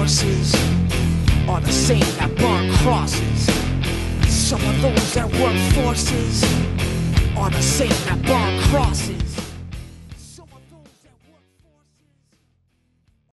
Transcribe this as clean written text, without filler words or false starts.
horses are the same that burn crosses. Some of those that work forces are the same that burn